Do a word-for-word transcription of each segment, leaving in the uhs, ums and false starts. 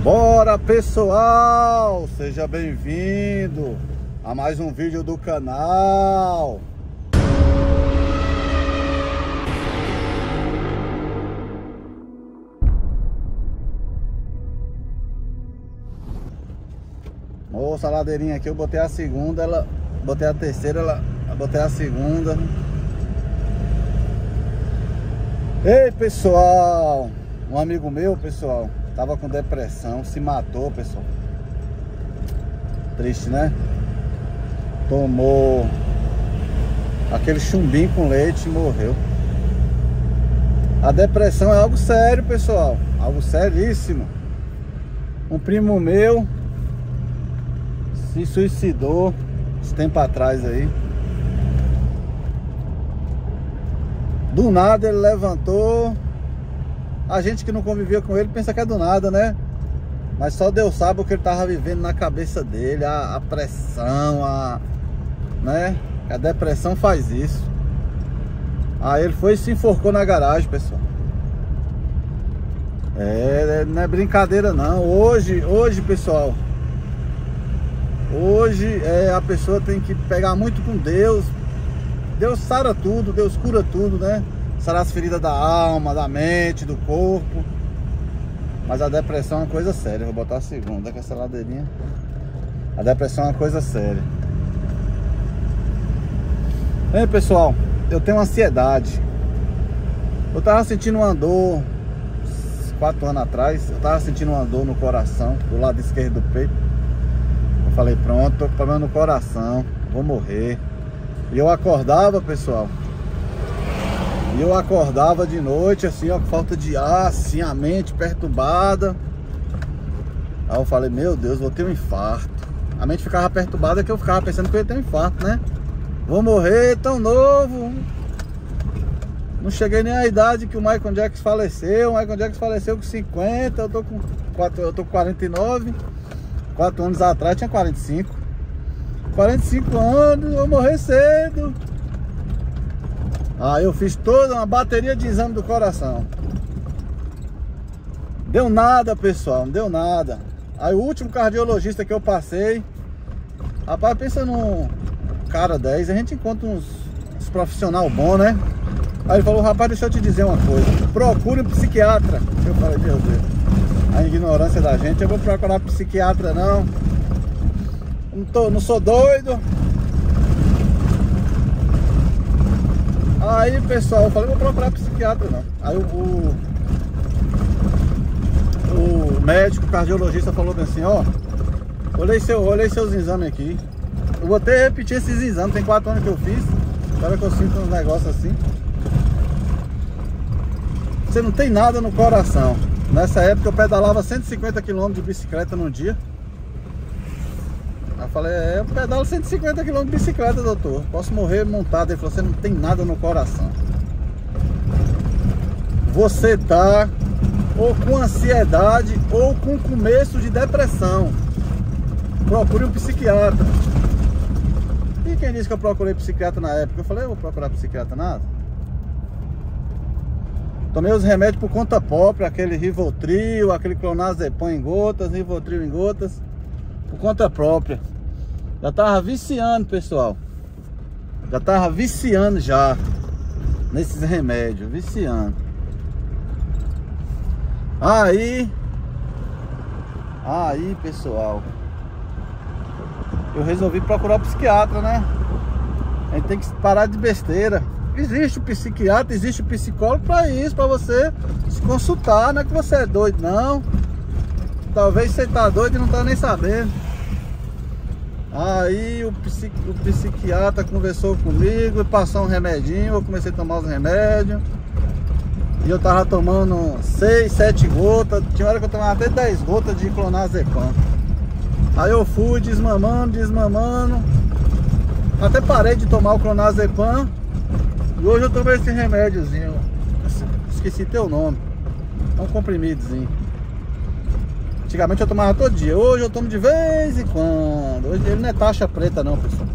Bora, pessoal, seja bem-vindo a mais um vídeo do canal. Moça, a ladeirinha aqui eu botei a segunda, ela botei a terceira, ela botei a segunda. Ei, pessoal, um amigo meu, pessoal, tava com depressão, se matou, pessoal. Triste, né? Tomou aquele chumbinho com leite e morreu. A depressão é algo sério, pessoal, algo seríssimo. Um primo meu se suicidou esse tempo atrás aí. Do nada ele levantou. A gente que não convivia com ele pensa que é do nada, né? Mas só Deus sabe o que ele tava vivendo na cabeça dele, a, a pressão, a, né? A depressão faz isso. Aí ele foi e se enforcou na garagem, pessoal. É, não é brincadeira não. Hoje, hoje, pessoal, hoje é, a pessoa tem que pegar muito com Deus. Deus sara tudo, Deus cura tudo, né? Sarar as feridas da alma, da mente, do corpo. Mas a depressão é uma coisa séria. Vou botar a segunda, com essa ladeirinha. A depressão é uma coisa séria. Bem, pessoal, eu tenho ansiedade. Eu tava sentindo uma dor quatro anos atrás. Eu tava sentindo uma dor no coração, do lado esquerdo do peito. Eu falei, pronto, tô com problema no coração, vou morrer. E eu acordava, pessoal, E eu acordava de noite, assim, ó, com falta de ar, assim, a mente perturbada. Aí eu falei, meu Deus, vou ter um infarto. A mente ficava perturbada que eu ficava pensando que eu ia ter um infarto, né? Vou morrer tão novo. Não cheguei nem à idade que o Michael Jackson faleceu. O Michael Jackson faleceu com cinquenta, eu tô com, quatro, eu tô com quarenta e nove. Quatro anos atrás tinha quarenta e cinco. quarenta e cinco anos, eu vou morrer cedo. Aí eu fiz toda uma bateria de exame do coração. Deu nada, pessoal, não deu nada. Aí o último cardiologista que eu passei, rapaz, pensa num cara dez, a gente encontra uns, uns profissionais bons, né? Aí ele falou, rapaz, deixa eu te dizer uma coisa, procure um psiquiatra. Eu falei, meu Deus, a ignorância da gente, eu vou procurar psiquiatra não. Não, tô, não sou doido. Aí, pessoal, eu falei, vou procurar psiquiatra não. Aí o, o, o médico, o cardiologista falou bem assim, ó, olhei, seu, olhei seus exames aqui. Eu vou até repetir esses exames, tem quatro anos que eu fiz. Agora que eu sinto uns negócios assim. Você não tem nada no coração. Nessa época eu pedalava cento e cinquenta quilômetros de bicicleta num dia. Aí eu falei, é, eu pedalo cento e cinquenta quilômetros de bicicleta, doutor. Posso morrer montado. Ele falou, você não tem nada no coração. Você tá ou com ansiedade ou com começo de depressão. Procure um psiquiatra. E quem disse que eu procurei psiquiatra na época? Eu falei, eu vou procurar psiquiatra nada. Tomei os remédios por conta própria, aquele Rivotril, aquele Clonazepam em gotas, Rivotril em gotas, por conta própria. Já tava viciando, pessoal. Já tava viciando já nesses remédios, viciando. Aí, aí, pessoal, eu resolvi procurar o psiquiatra, né? A gente tem que parar de besteira. Existe o psiquiatra, existe o psicólogo para isso, para você se consultar. Não é que você é doido, não. Talvez você tá doido e não tá nem sabendo. Aí o, psiqui, o psiquiatra conversou comigo e passou um remedinho. Eu comecei a tomar os remédios. E eu tava tomando seis, sete gotas. Tinha hora que eu tomava até dez gotas de Clonazepam. Aí eu fui desmamando, desmamando. Até parei de tomar o Clonazepam. E hoje eu tomei esse remédiozinho. Esqueci teu nome. É um comprimidozinho. Antigamente eu tomava todo dia. Hoje eu tomo de vez em quando. Hoje ele não é taxa preta não, pessoal.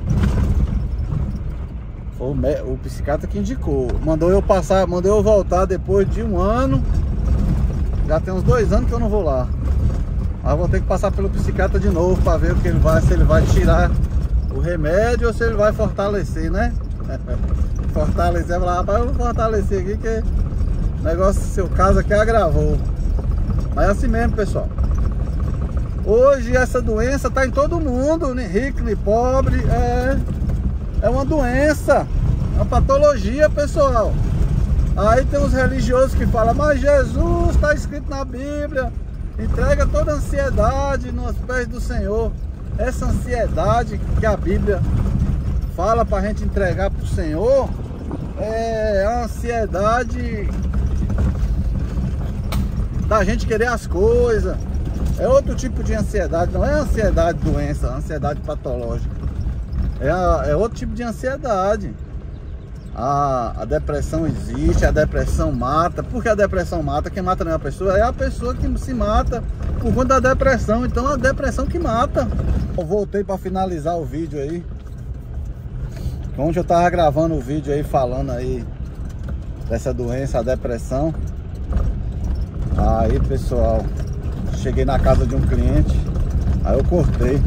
Foi o, o psiquiatra que indicou. Mandou eu passar, mandou eu voltar depois de um ano. Já tem uns dois anos que eu não vou lá. Mas vou ter que passar pelo psiquiatra de novo para ver o que ele vai, se ele vai tirar o remédio ou se ele vai fortalecer, né? Fortalecer, falar, rapaz, eu vou fortalecer aqui que o negócio, seu caso aqui agravou. Mas é assim mesmo, pessoal. Hoje essa doença tá em todo mundo, nem rico, nem pobre. É, é uma doença, é uma patologia, pessoal. Aí tem os religiosos que falam, mas Jesus está escrito na Bíblia, entrega toda a ansiedade nos pés do Senhor. Essa ansiedade que a Bíblia fala para a gente entregar para o Senhor é a ansiedade da gente querer as coisas. É outro tipo de ansiedade, não é ansiedade doença, ansiedade patológica. É, a, é outro tipo de ansiedade. A, a depressão existe, a depressão mata. Por que a depressão mata? Quem mata não é a pessoa, é a pessoa que se mata por conta da depressão. Então é a depressão que mata. Eu voltei para finalizar o vídeo aí. Onde eu tava gravando o vídeo aí falando aí dessa doença, a depressão. Aí, pessoal, cheguei na casa de um cliente, aí eu cortei.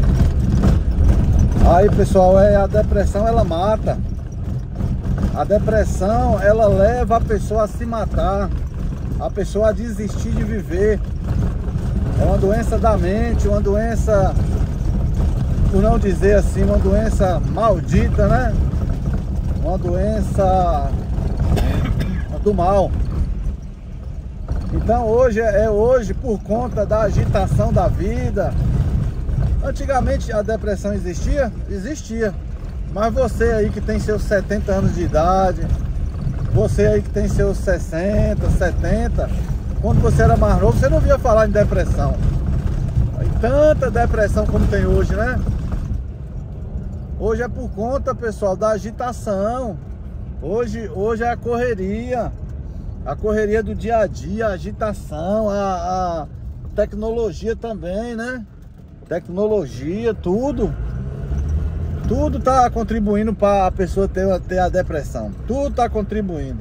Aí, pessoal, é a depressão, ela mata. A depressão, ela leva a pessoa a se matar, a pessoa a desistir de viver. É uma doença da mente, uma doença, por não dizer assim, uma doença maldita, né? Uma doença do mal. Então hoje é hoje por conta da agitação da vida. Antigamente a depressão existia? Existia. Mas você aí que tem seus setenta anos de idade, você aí que tem seus sessenta, setenta, quando você era mais novo, você não via falar em depressão. E tanta depressão como tem hoje, né? Hoje é por conta, pessoal, da agitação. Hoje, hoje é a correria. A correria do dia a dia, a agitação, a, a tecnologia também, né? Tecnologia, tudo. Tudo está contribuindo para a pessoa ter, ter a depressão. Tudo está contribuindo.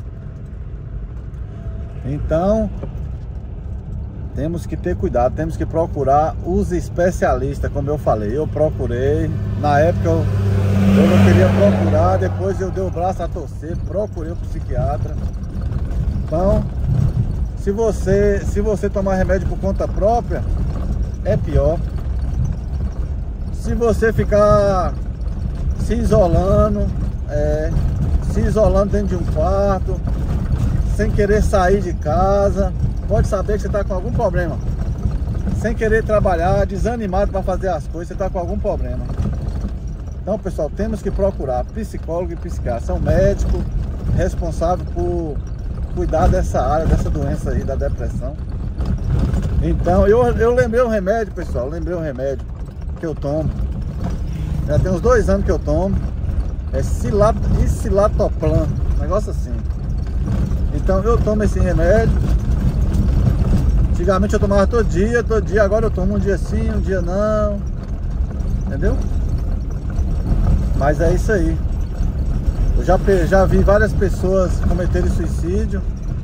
Então, temos que ter cuidado, temos que procurar os especialistas, como eu falei. Eu procurei, na época eu, eu não queria procurar, depois eu dei o braço a torcer, procurei o psiquiatra. Então, se você, se você tomar remédio por conta própria, é pior. Se você ficar se isolando, é, se isolando dentro de um quarto, sem querer sair de casa, pode saber que você está com algum problema. Sem querer trabalhar, desanimado para fazer as coisas, você está com algum problema. Então, pessoal, temos que procurar psicólogo e psiquiatra. São médicos responsáveis por cuidar dessa área, dessa doença aí, da depressão. Então, eu, eu lembrei o remédio, pessoal, lembrei o remédio que eu tomo. Já tem uns dois anos que eu tomo. É Cilatoplam, um negócio assim. Então, eu tomo esse remédio. Antigamente eu tomava todo dia, todo dia. Agora eu tomo um dia sim, um dia não. Entendeu? Mas é isso aí. Eu já, já vi várias pessoas cometerem suicídio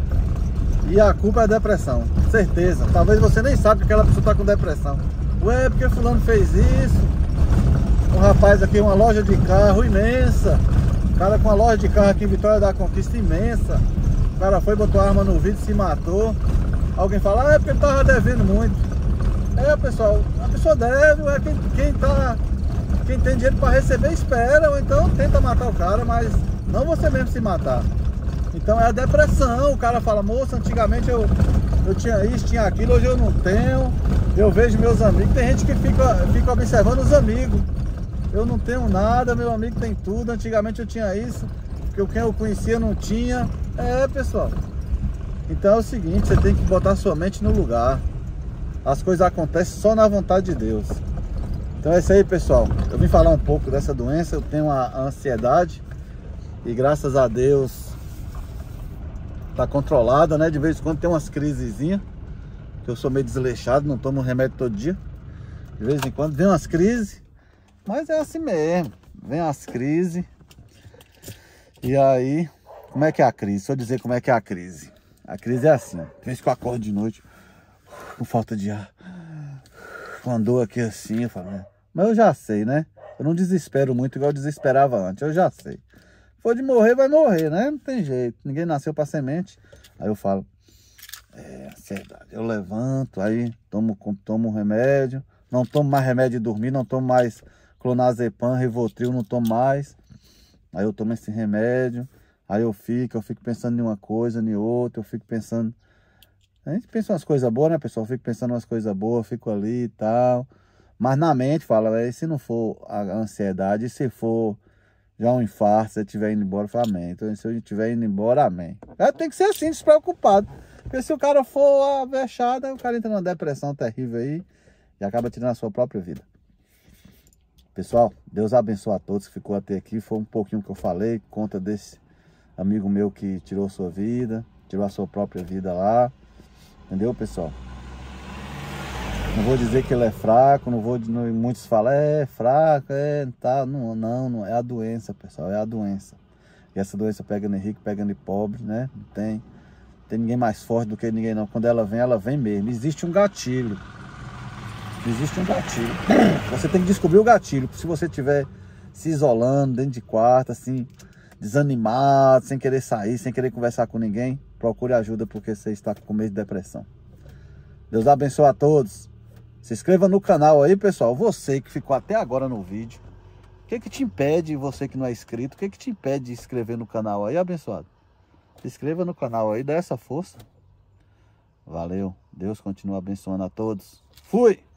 e a culpa é a depressão, certeza. Talvez você nem sabe que aquela pessoa está com depressão. Ué, porque fulano fez isso? Um rapaz aqui, uma loja de carro imensa. O cara com uma loja de carro aqui em Vitória da Conquista imensa. O cara foi, botou a arma no vidro e se matou. Alguém fala, ah, é porque ele estava devendo muito. É, pessoal, a pessoa deve, é quem, quem tá... Quem tem dinheiro para receber, espera, ou então tenta matar o cara, mas não você mesmo se matar. Então é a depressão. O cara fala, moça, antigamente eu, eu tinha isso, tinha aquilo, hoje eu não tenho. Eu vejo meus amigos, tem gente que fica, fica observando os amigos. Eu não tenho nada, meu amigo tem tudo. Antigamente eu tinha isso, porque quem eu conhecia não tinha. É, pessoal. Então é o seguinte, você tem que botar sua mente no lugar. As coisas acontecem só na vontade de Deus. Então é isso aí, pessoal. Eu vim falar um pouco dessa doença. Eu tenho a ansiedade e graças a Deus tá controlada, né? De vez em quando tem umas crisezinhas, que eu sou meio desleixado, não tomo remédio todo dia. De vez em quando vem umas crises, mas é assim mesmo. Vem as crises. E aí, como é que é a crise? Só dizer como é que é a crise. A crise é assim. Vez que eu acordo de noite com falta de ar. uma dor aqui assim, eu falo, é. Mas eu já sei, né? Eu não desespero muito igual eu desesperava antes, eu já sei. Se for de morrer, vai morrer, né? Não tem jeito, ninguém nasceu pra semente. Aí eu falo, é, ansiedade. Eu levanto, aí tomo, tomo um remédio, não tomo mais remédio de dormir, não tomo mais clonazepam, Rivotril, não tomo mais. Aí eu tomo esse remédio, aí eu fico, eu fico pensando em uma coisa, em outra, eu fico pensando... A gente pensa umas coisas boas, né, pessoal? Eu fico pensando umas coisas boas, eu fico ali e tal. Mas na mente fala, e se não for a ansiedade, e se for já um infarto, se eu estiver indo embora, eu falo, amém. Então se eu estiver indo embora, amém. É, tem que ser assim, despreocupado. Porque se o cara for avexado, o cara entra numa depressão terrível aí e acaba tirando a sua própria vida. Pessoal, Deus abençoe a todos que ficou até aqui. Foi um pouquinho que eu falei, conta desse amigo meu que tirou sua vida, tirou a sua própria vida lá. Entendeu, pessoal? Não vou dizer que ele é fraco, não vou... Não, muitos falam, é fraco, é... Tá, não, não, não, é a doença, pessoal, é a doença. E essa doença pega no rico, pega no pobre, né? Não tem, não tem ninguém mais forte do que ninguém, não. Quando ela vem, ela vem mesmo. Existe um gatilho. Existe um gatilho. Você tem que descobrir o gatilho. Se você estiver se isolando dentro de quarto, assim, desanimado, sem querer sair, sem querer conversar com ninguém, procure ajuda porque você está com medo de depressão. Deus abençoe a todos. Se inscreva no canal aí, pessoal. Você que ficou até agora no vídeo, o que que te impede, você que não é inscrito, o que que te impede de inscrever no canal aí, abençoado? Se inscreva no canal aí, dá essa força. Valeu. Deus continua abençoando a todos. Fui!